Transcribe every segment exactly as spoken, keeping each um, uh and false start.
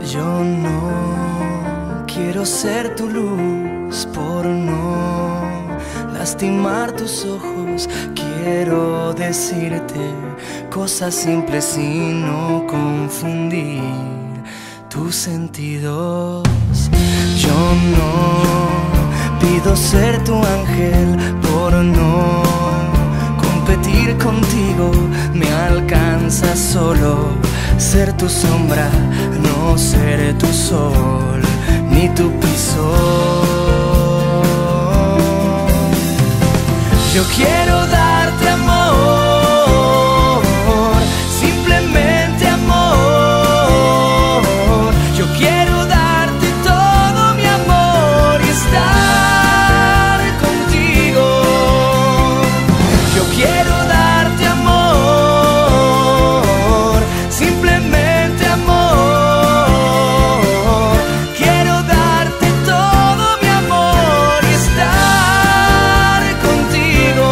Yo no quiero ser tu luz por no lastimar tus ojos. Quiero decirte cosas simples y no confundir tus sentidos. Yo no pido ser tu ángel por no competir contigo. Me alcanza solo ser tu sombra, no ser tu sol ni tu piso. Yo quiero darte amor, simplemente amor. Yo quiero darte todo mi amor y estar contigo. Yo quiero darte amor, simplemente amor. Quiero darte todo mi amor y estar contigo.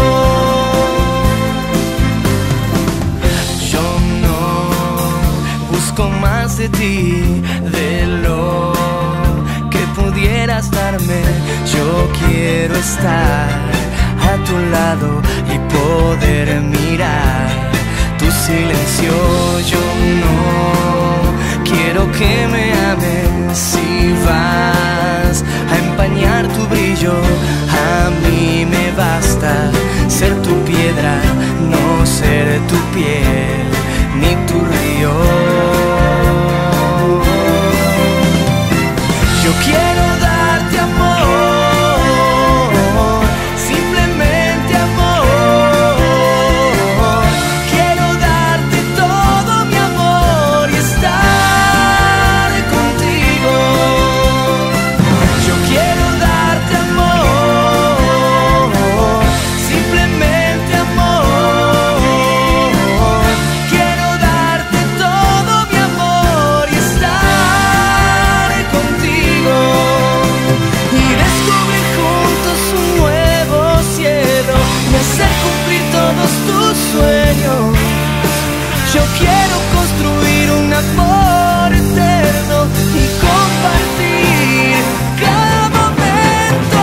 Yo no busco más de ti de lo que pudieras darme. Yo quiero estar a tu lado y poder mirar tu silencio. Yo no quiero que me ames si vas a empañar tu brillo. A mí me basta ser tu piedra, no ser tu piel ni tu río. Yo quiero darte amor, simplemente amor. Quiero darte todo mi amor y estar contigo. Yo quiero darte amor, simplemente amor. Quiero darte todo mi amor y estar contigo. Y descubrir juntos un nuevo cielo y hacer cumplir todos tus sueños. Yo quiero construir un amor eterno y compartir cada momento.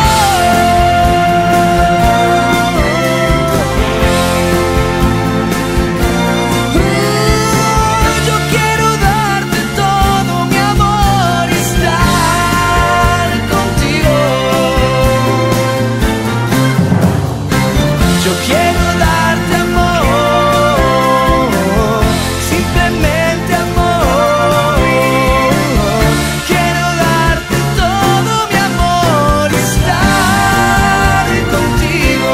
Yo quiero darte todo mi amor y estar contigo. Yo quiero darte amor, simplemente amor. Quiero darte todo mi amor y estar contigo.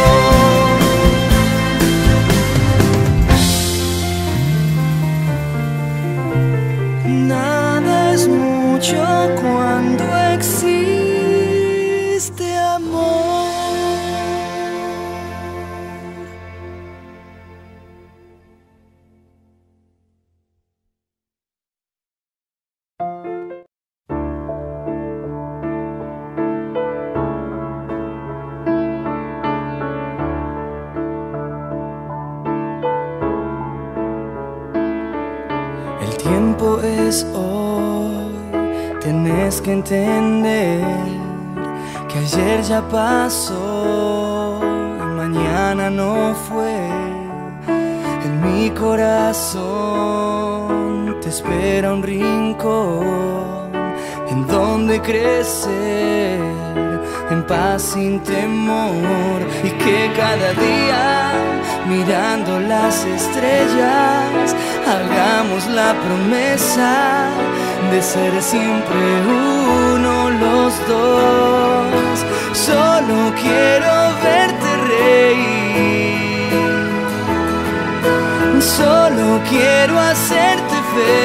Nada es mucho cuando existe amor. El tiempo es hoy, tenés que entender que ayer ya pasó y mañana no fue. En mi corazón te espera un rincón en donde crecer en paz sin temor, y que cada día mirando las estrellas hagamos la promesa de ser siempre uno los dos. Solo quiero verte reír, solo quiero hacerte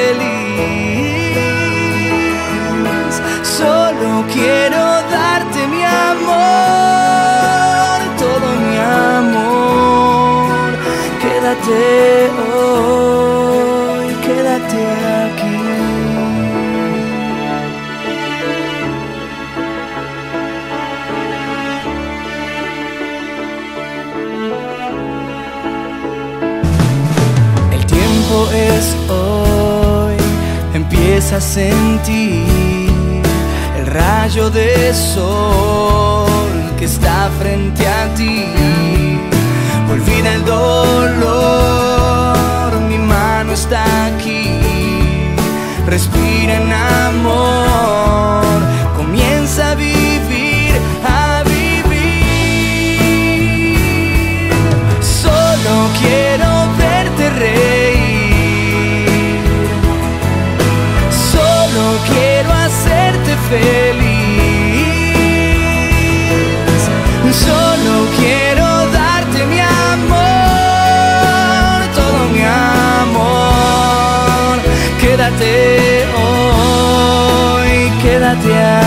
feliz, solo quiero darte mi amor, todo mi amor. Quédate hoy, quédate aquí. El tiempo es hoy, empieza piensas en ti, el rayo de sol que está frente a ti. Olvida el dolor, mi mano está aquí. Respira en amor, comienza a vivir, a vivir. Solo quiero verte reír, solo quiero hacerte feliz, solo quiero darte mi amor, todo mi amor. Quédate hoy, quédate